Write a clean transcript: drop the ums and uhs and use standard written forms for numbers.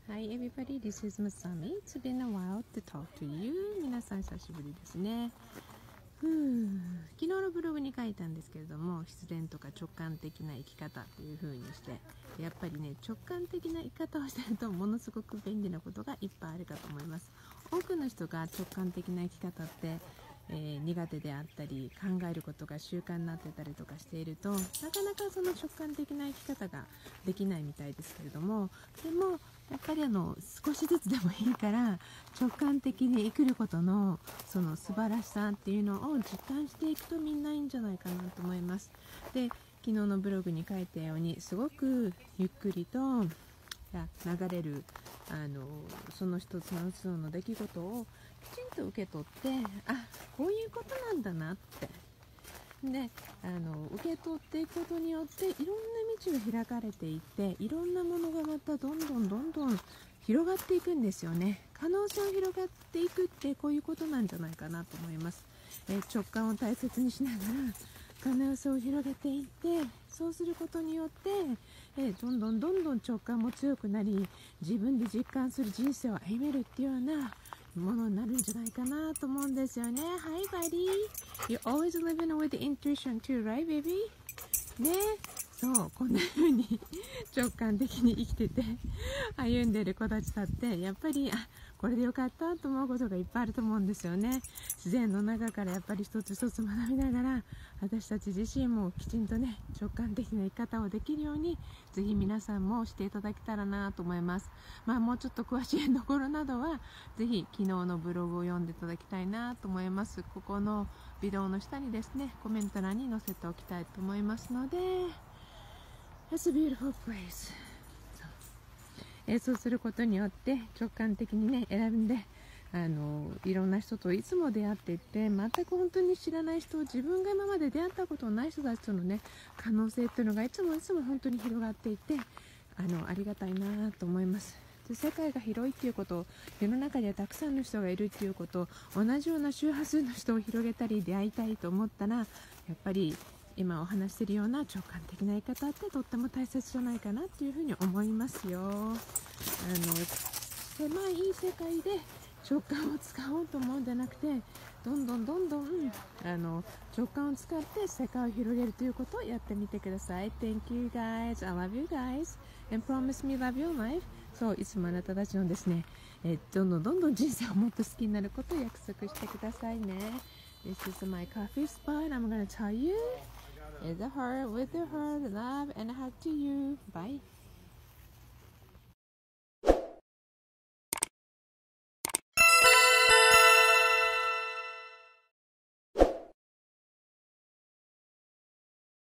Hi everybody, this is Masami. It's been a while to talk to you. 皆さん久しぶりですね。昨日のブログに書いたんですけれども、必然とか直感的な生き方という風にして、やっぱりね、直感的な生き方をしてるとものすごく便利なことがいっぱいあるかと思います。多くの人が直感的な生き方って、苦手であったり考えることが習慣になってたりとかしていると、なかなかその直感的な生き方ができないみたいですけれども、でもやっぱり少しずつでもいいから直感的に生きることのその素晴らしさっていうのを実感していくとみんないいんじゃないかなと思います。で、昨日のブログに書いたようにすごくゆっくりと流れるその一つの一つの出来事をきちんと受け取って、こういうことなんだなってで受け取っていくことによっていろんな道が開かれていって、いろんなものがまたどんどん広がっていくんですよね。可能性を広がっていくってこういうことなんじゃないかなと思います。直感を大切にしながら可能性を広げていって、そうすることによって、どんどん直感も強くなり、自分で実感する人生を歩めるっていうようなものになるんじゃないかなと思うんですよね。Hi buddy, you're always living with intuition too, right baby? ね、そうこんな風に直感的に生きてて歩んでる子たちだってやっぱりこれでよかったと思うことがいっぱいあると思うんですよね。自然の中からやっぱり一つ一つ学びながら、私たち自身もきちんとね直感的な生き方をできるようにぜひ皆さんもしていただけたらなと思います。もうちょっと詳しいところなどはぜひ昨日のブログを読んでいただきたいなと思います。ここのビデオの下にですねコメント欄に載せておきたいと思いますので、It's a beautiful place. そうすることによって直感的にね選んでいろんな人といつも出会っていって、全く本当に知らない人、自分が今まで出会ったことのない人たちとのね可能性っていうのがいつも本当に広がっていて、ありがたいなと思います。で、世界が広いっていうこと、世の中にはたくさんの人がいるっていうこと、同じような周波数の人を広げたり出会いたいと思ったら、やっぱり今お話しているような直感的な言い方ってとっても大切じゃないかなっていうふうに思いますよ。狭い世界で直感を使おうと思うんじゃなくて、どんどん直感を使って世界を広げるということをやってみてください。Thank you guys, I love you guys and promise me love your life. そう、いつもあなたたちのですね、どんどん人生をもっと好きになることを約束してくださいね。This is my coffee spot. I'm gonna tell you, with the heart, love and a hug to you. Bye.